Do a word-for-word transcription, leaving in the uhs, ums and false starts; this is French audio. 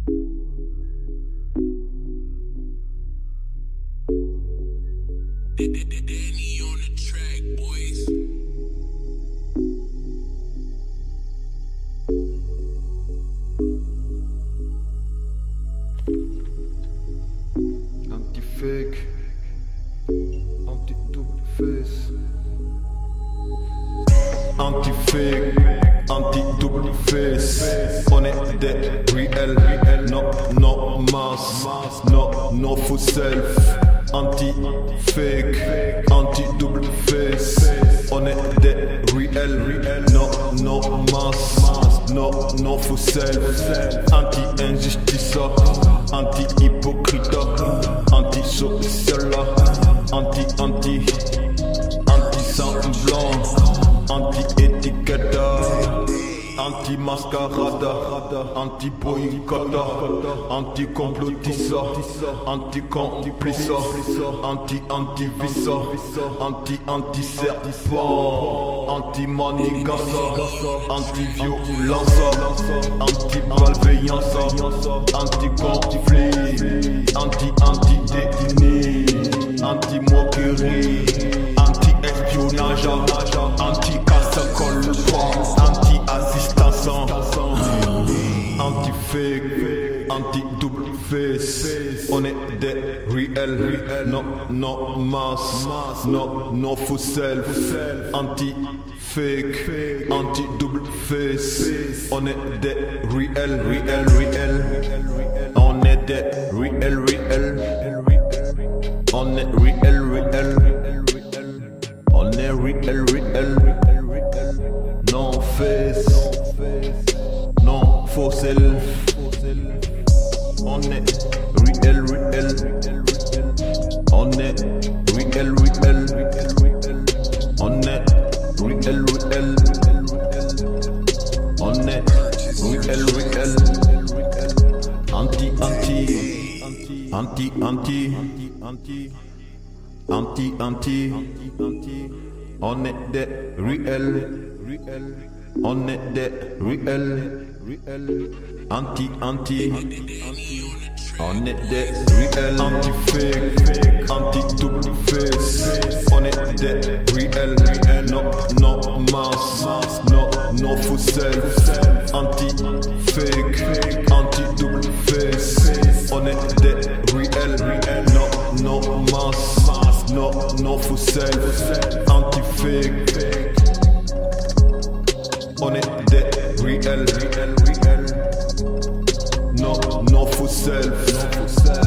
Danny on the track, boys. Anti-fake, anti-double face. Anti-fake, anti-double face. On est des réels, no, no mass, no, no full self. Anti-fake, anti-double face. On est des réels, no, no mass, no, no full self. Anti-injustice, anti-hypocrite, anti-social, anti-anti, anti-semblant, anti-étiquette, anti-mascarade, anti-boycott, anti-complotiste, anti-complice, anti-anti-vice, anti-anti-serpent, anti-manigance, anti-violence, anti-malveillance, anti-conflit, anti-anti-dédini, anti-moquerie, anti-espionnage, anti-casse-colle, anti-assistance, anti-fake, anti-double face. On est des réels, no, no mass, no, no full self. Anti-fake, anti-double face. On est des réels, réels, réels. On est des réels, réels. On est réel, réel. On est réel, réel. Non face, non faux self. On est réel, réel. On est réel, réel. On est réel, réel. On est réel, réel. Anti, anti, anti, anti, anti, anti, anti. On est des réels. On est des réels. Anti, anti. On est des réels. Anti-fake, anti-double face. On est des réels. No, no mass, no, no full self. Anti-fake, anti-double face. On est des réels. No, no mass, no, no full self. Anti-fake. On est des réels, no, no full self.